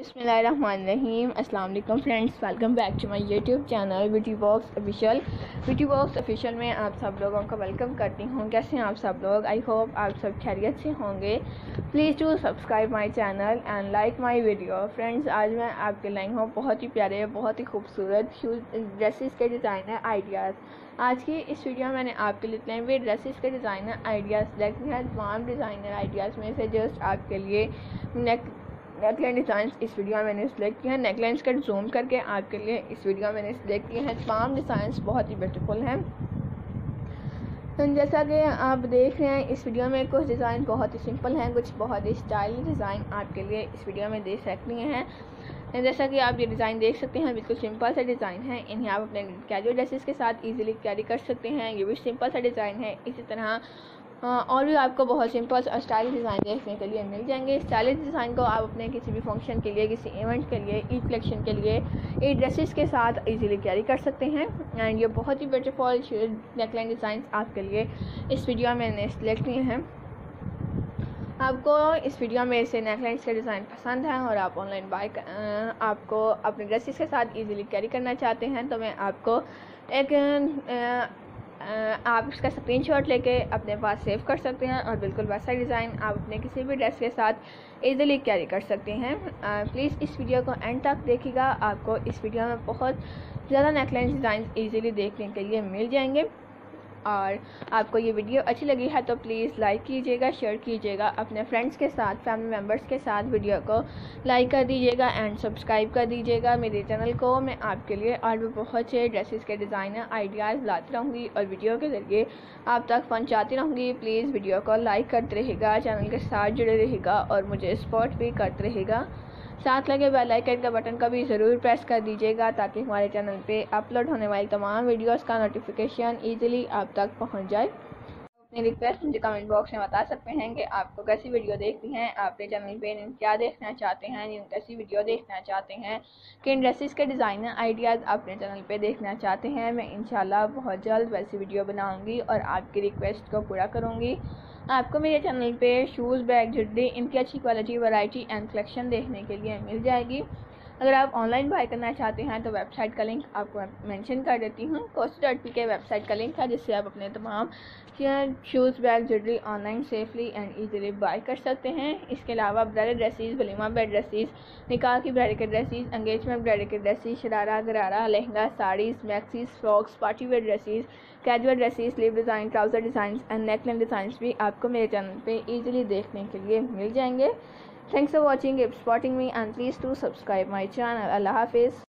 बिस्मिल्लाहिर्रहमानिर्रहीम। अस्सलाम वालेकुम friends, welcome back to my YouTube channel beauty box official. Beauty box official में आप सब लोगों को वेलकम करती हूँ। कैसे हैं आप सब लोग? आई होप आप सब खैरियत से होंगे। Please do subscribe my channel and like my video. Friends, आज मैं आपके लाई हूँ बहुत ही प्यारे, बहुत ही खूबसूरत ड्रेसेस के डिज़ाइनर आइडियाज़। आज की इस वीडियो में मैंने आपके लिए इतने भी ड्रेसेस के डिज़ाइनर आइडियाज़ सेलेक्ट किए हैं। तमाम डिज़ाइनर आइडियाज़ में से जस्ट आपके लिए नेकलाइन डिज़ाइन इस वीडियो में मैंने सिलेक्ट किया है। नेकलाइंस का जूम करके आपके लिए इस वीडियो में मैंने सिलेक्ट किए हैं। तमाम डिज़ाइंस बहुत ही ब्यूटीफुल हैं। तो जैसा कि आप देख रहे हैं, इस वीडियो में कुछ डिज़ाइन बहुत ही सिंपल हैं, कुछ बहुत ही स्टाइलिश डिज़ाइन आपके लिए इस वीडियो में देख सकते हैं। जैसा कि आप ये डिज़ाइन देख सकते हैं, बिल्कुल सिंपल सा डिज़ाइन है। इन्हें आप अपने कैजुअल ड्रेसेस के साथ इजीली कैरी कर सकते हैं। ये भी सिंपल सा डिज़ाइन है। इसी तरह और भी आपको बहुत सिंपल और स्टाइलिश डिज़ाइन देखने के लिए मिल जाएंगे। स्टाइलिश डिज़ाइन को आप अपने किसी भी फंक्शन के लिए, किसी इवेंट के लिए, ईद कलेक्शन के लिए ईद ड्रेसेस के साथ इजीली कैरी कर सकते हैं। एंड ये बहुत ही ब्यूटीफुल नेकलाइन डिज़ाइन आपके लिए इस वीडियो में मैंने सिलेक्ट किए हैं। आपको इस वीडियो में से नेकलाइंस का डिज़ाइन पसंद है और आप ऑनलाइन आपको अपने ड्रेसेस के साथ इजीली कैरी करना चाहते हैं, तो मैं आपको आप इसका स्क्रीनशॉट लेके अपने पास सेव कर सकते हैं और बिल्कुल वैसा डिज़ाइन आप अपने किसी भी ड्रेस के साथ इजीली कैरी कर सकते हैं। प्लीज़ इस वीडियो को एंड तक देखिएगा। आपको इस वीडियो में बहुत ज़्यादा नेकलाइन डिज़ाइन इजीली देखने के लिए मिल जाएंगे। और आपको ये वीडियो अच्छी लगी है तो प्लीज़ लाइक कीजिएगा, शेयर कीजिएगा अपने फ्रेंड्स के साथ, फैमिली मेम्बर्स के साथ। वीडियो को लाइक कर दीजिएगा एंड सब्सक्राइब कर दीजिएगा मेरे चैनल को। मैं आपके लिए और भी बहुत से ड्रेसेस के डिज़ाइनर आइडियाज़ लाती रहूँगी और वीडियो के ज़रिए आप तक पहुँचाती रहूँगी। प्लीज़ वीडियो को लाइक करते रहेगा, चैनल के साथ जुड़े रहेगा और मुझे सपोर्ट भी करते रहेगा। साथ लगे बेल आइकन का बटन का भी ज़रूर प्रेस कर दीजिएगा ताकि हमारे चैनल पे अपलोड होने वाली तमाम वीडियोस का नोटिफिकेशन इजीली आप तक पहुंच जाए। अपनी रिक्वेस्ट मुझे कमेंट बॉक्स में बता सकते हैं कि आपको कैसी वीडियो देखनी है, अपने चैनल पे क्या देखना चाहते हैं, कैसी वीडियो देखना चाहते हैं, किन ड्रेसेस के डिज़ाइनर आइडियाज़ अपने चैनल पे देखना चाहते हैं। मैं इंशाल्लाह बहुत जल्द वैसी वीडियो बनाऊँगी और आपकी रिक्वेस्ट को पूरा करूँगी। आपको मेरे चैनल पे शूज़, बैग, जुड्डी, इनकी अच्छी क्वालिटी, वैरायटी एंड कलेक्शन देखने के लिए मिल जाएगी। अगर आप ऑनलाइन बाय करना चाहते हैं तो वेबसाइट का लिंक आपको मेंशन कर देती हूँ। cost.p के वेबसाइट का लिंक है जिससे आप अपने तमाम shoes, bag, jewellery online safely and easily buy कर सकते हैं। इसके अलावा ब्राइडल ड्रेसेस, वलीमा बेड ड्रेसेस, निकाह की ब्राइडल के ड्रेसेस, एंगेजमेंट ब्राइडल के dresses, sharara, gharara, lehenga, saris, maxis, frocks, party wear dresses, casual dresses, sleeve design, trouser design and neckline designs भी आपको मेरे चैनल पे इजीली देखने के लिए मिल जाएंगे। Thanks for watching, keep supporting me and please do subscribe my channel. Allah Hafiz.